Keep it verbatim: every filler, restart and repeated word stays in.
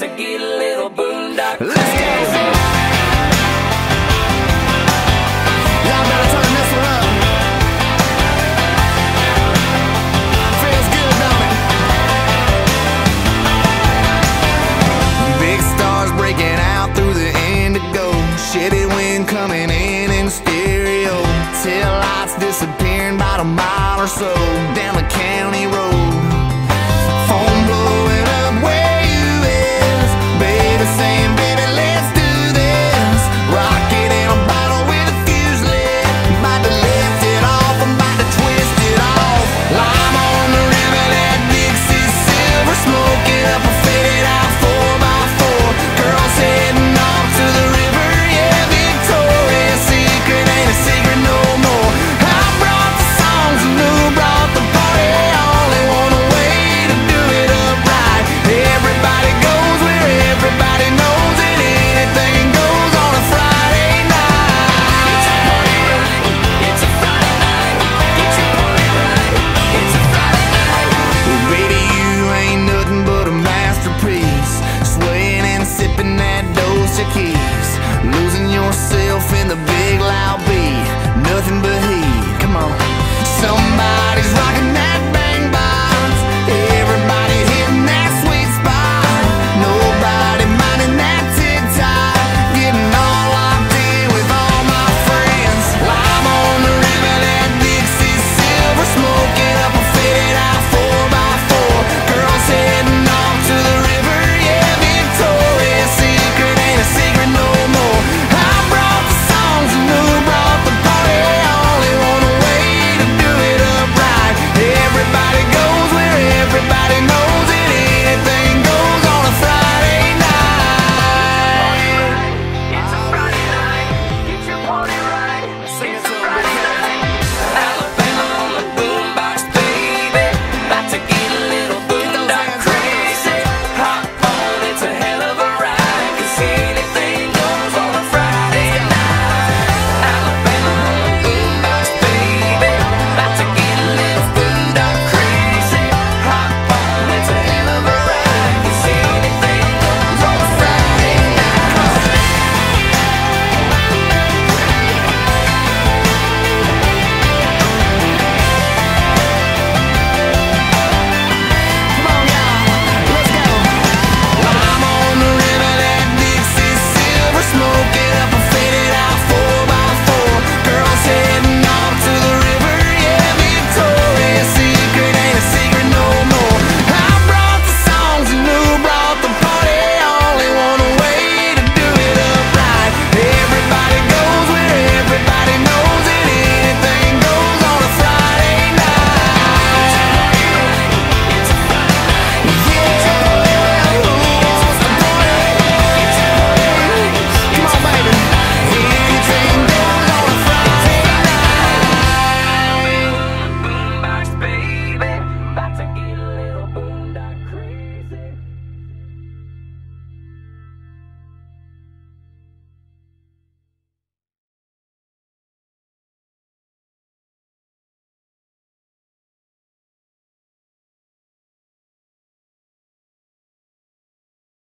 to get a little boondock. Let's go! Y'all better turn this one up. Feels good, don't it? Big stars breaking out through the indigo. Shitty wind coming in in stereo. Tail lights disappearing about a mile or so down the county road.